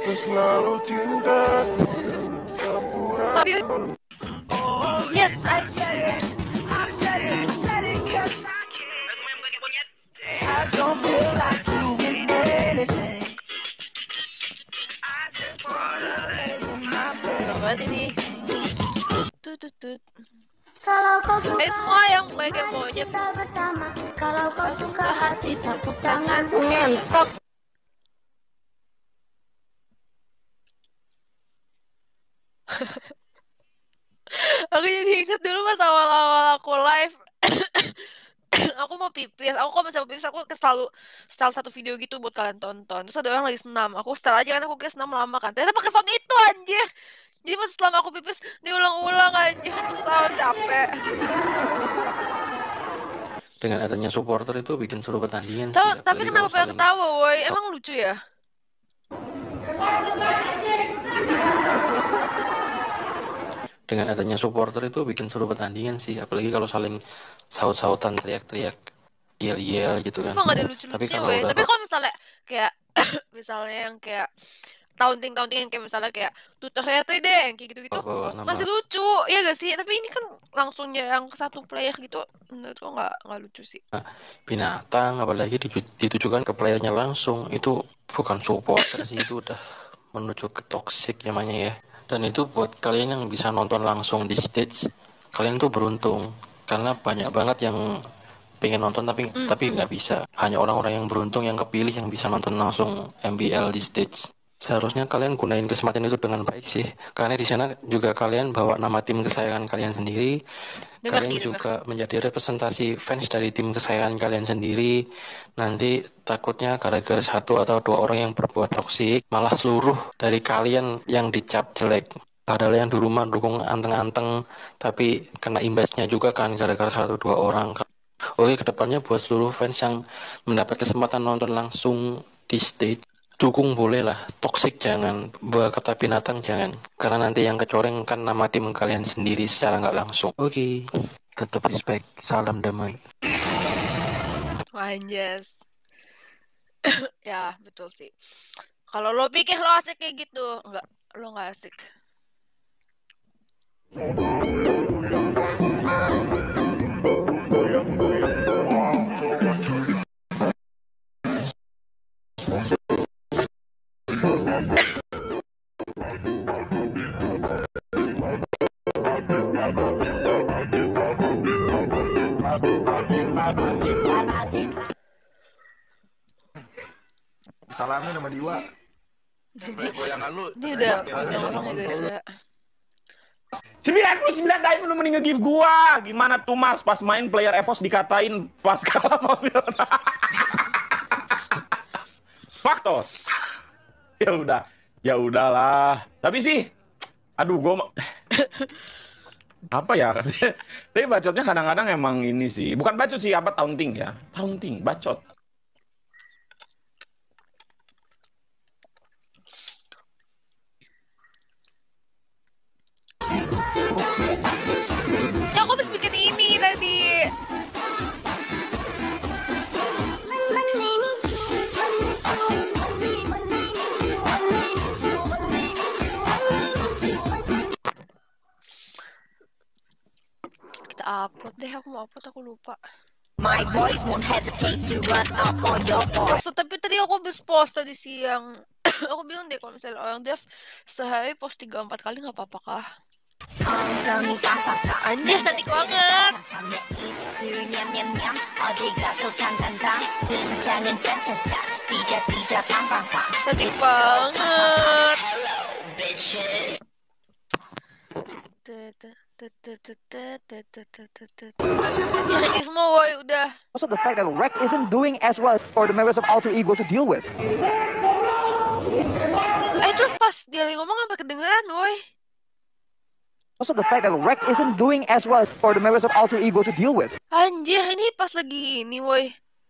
Selalu cinta. Yes, I said it. I said it, 'cause I don't feel like doing anything. I just wanna lay in my bed. Ini. Tutut. Kalau kau suka Semua yang kayak monyet kita bersama. Kalau kau suka hati tepuk tangan. ngentok. Aku jadi inget dulu pas awal-awal aku live. Aku mau pipis, aku kalau misalnya pipis aku selalu setel satu video gitu buat kalian tonton. Terus ada orang lagi senam, aku setel aja kan aku kira senam lama kan. Ternyata pakai sound itu anjir. Jadi pas selama aku pipis diulang-ulang anjir, itu sound capek. Dengan adanya supporter itu bikin seru pertandingan Tahu, sih. tapi Apalagi kenapa kalau pada saling- ketawa, woi? Emang lucu ya? Dengan adanya supporter itu bikin seru pertandingan sih, apalagi kalau saling saut-sautan, teriak-teriak, yel-yel gitu kan. Sumpah nggak ada Tapi lucu-lucunya, kalau woi. udah Tapi kalau misalnya kayak misalnya yang kayak taunting-taunting yang kayak misalnya kayak tutor ya tuh deh yang kayak gitu-gitu bawa nama masih lucu ya gak sih, tapi ini kan langsung yang ke satu player gitu menurutku nggak lucu sih. binatang, apalagi ditujukan ke playernya langsung, itu bukan supporter sih, itu udah menuju ke toxic namanya ya. Dan itu buat kalian yang bisa nonton langsung di stage, kalian tuh beruntung, karena banyak banget yang pengen nonton tapi nggak bisa. Hanya orang-orang yang beruntung yang kepilih yang bisa nonton langsung MBL di stage. Seharusnya kalian gunain kesempatan itu dengan baik sih, karena di sana juga kalian bawa nama tim kesayangan kalian sendiri. Kalian juga menjadi representasi fans dari tim kesayangan kalian sendiri. Nanti takutnya gara-gara satu atau dua orang yang berbuat toksik, malah seluruh dari kalian yang dicap jelek. Padahal yang di rumah dukung anteng-anteng, tapi kena imbasnya juga kan gara-gara satu dua orang. Oke, kedepannya buat seluruh fans yang mendapat kesempatan nonton langsung di stage, dukung boleh lah, toksik jangan, buat kata binatang jangan, karena nanti yang kecoreng kan nama tim kalian sendiri secara nggak langsung. Oke, tetap respect, salam damai. Anjas. Ya betul sih, kalau lo pikir lo asik kayak gitu enggak, lo nggak asik. Salamin sama Diwa. Ini udah ngomong ya guys ya. 99 diamond lu mending nge-give gua. Gimana tuh Mas pas main player EVOS dikatain pas kalah mobil. Faktos. Ya udahlah. Tapi sih aduh gua apa ya? Tapi bacotnya kadang-kadang emang ini sih. Bukan bacot sih, apa taunting ya. Taunting, bacot. Ya aku habis bikin ini tadi. Kita upload deh, aku mau upload, aku lupa. My boys won't hesitate to run up on your boy. So, tapi tadi aku habis post tadi siang. Aku bingung deh kalau misalnya orang dev sehari post 3-4 kali nggak apa-apa kah? Anjir, cantik banget. Cantik banget. Cantik semua, woy, udah. Also the fact that Rek isn't doing as well for the members of Alter Ego to deal with. Itu pas dia lagi ngomong sampai kedengeran, woy. Also the fact that Rek isn't doing as well for the members of Alter Ego to deal with. Anjir, ini pas lagi ini, woy.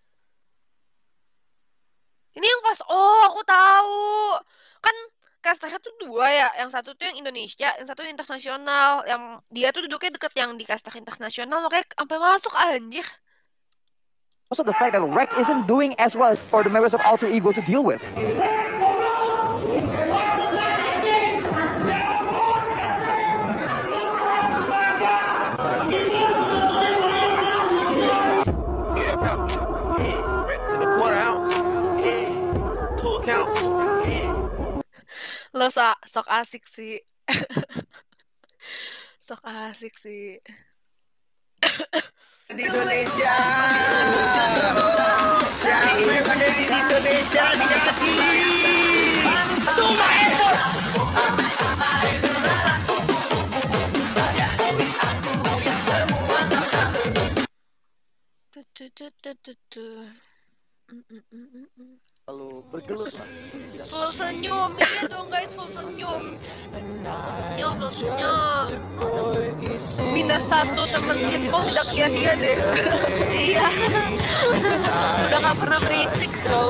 Ini yang pas, oh aku tahu. Kan casternya tuh dua ya. Yang satu tuh yang Indonesia, yang satu yang internasional. Yang dia tuh duduknya deket yang di caster internasional, makanya sampai masuk, anjir. Also the fact that Rek isn't doing as well for the members of Alter Ego to deal with. Lo sok asik sih. Sok asik sih. Di Indonesia. Siapa yang ada di Indonesia di kaki? Lalu bergelut. Full senyum, iya dong guys, full senyum. Senyum, full senyum. Minus 1 temen Slipknot tidak sia-sia deh. Iya. Udah gak pernah berisik.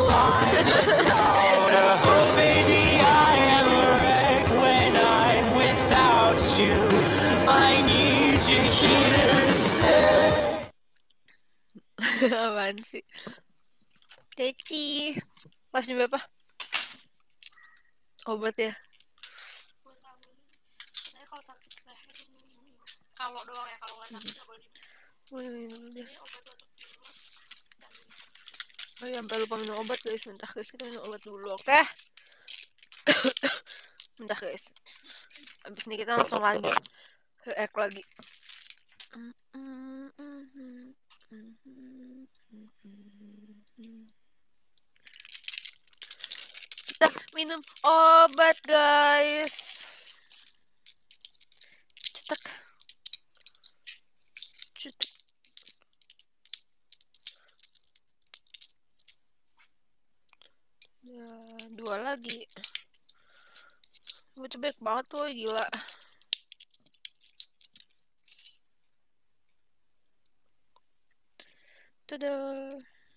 Apaan sih? Teci. Pas ini berapa? Obat ya? Kalau doang ya, kalau nggak sakit nggak boleh Minum deh. Oh ya, sampai lupa minum obat guys. Bentar guys, kita minum obat dulu, oke? Bentar guys. Abis ini kita langsung lagi ke ek lagi. Kita minum obat guys. Cetek. Cetek. Ya, 2 lagi. Gue cebek banget tuh, gila. Dadah.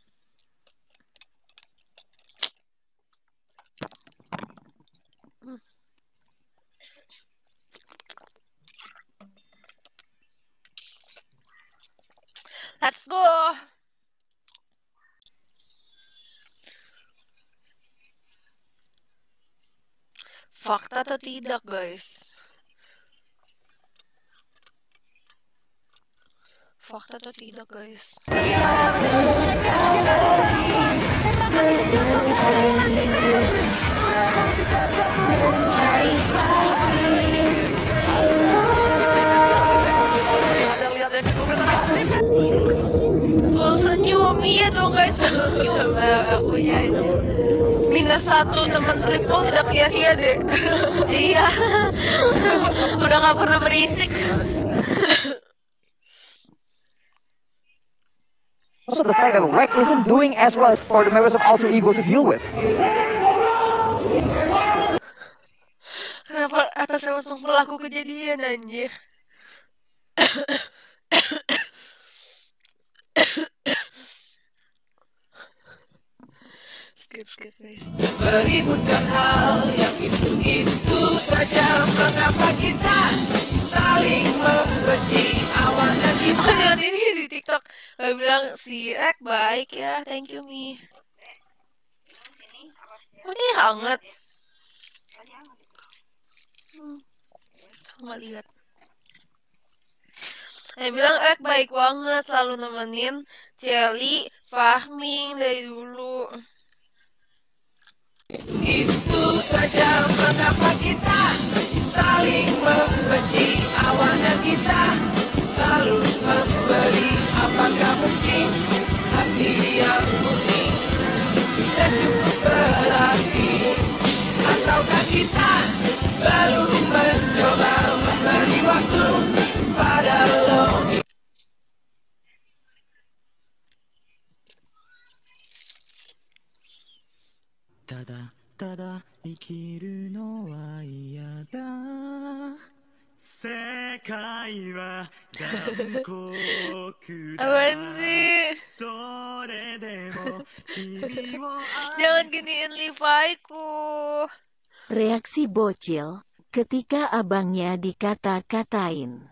Let's go. Fakta atau tidak, guys? Fakta atau tidak, guys? Full senyum, iya dong guys, full senyum. Aku nyanyi. Minus 1 teman Slipknot tidak sia-sia deh. Iya. Udah gak pernah berisik. Also the fact that Rek isn't doing as well for the members of Alter Ego to deal with. Kenapa atasnya langsung pelaku kejadian anjir? Skip guys. Meributkan hal yang itu saja. Mengapa kita saling membenci awalnya kita. Oh, lihat ini di TikTok. Dia bilang si Ek baik ya, thank you Mi. Oh, ini hangat. Nggak lihat. Dia bilang Ek baik banget, selalu nemenin Celi, Fahming dari dulu. Itu saja mengapa kita saling membenci awalnya kita selalu memberi. Apakah mungkin hati yang murni sudah cukup berarti, ataukah kita baru mencoba memberi waktu pada lo. Tada, tada, 生きるのは嫌だ。世界は残酷だ。 Apaan sih? それでも君を Jangan giniin Levi'ku. Reaksi bocil ketika abangnya dikata-katain.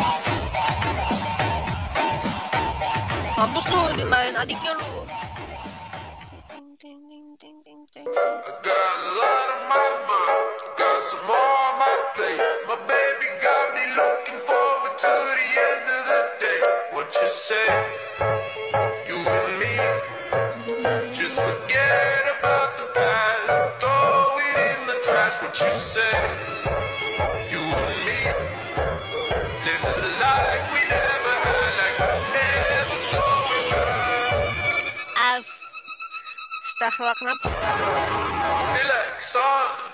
Mampus tuh, dimain adiknya lu. Lah kenapa? Relax, son.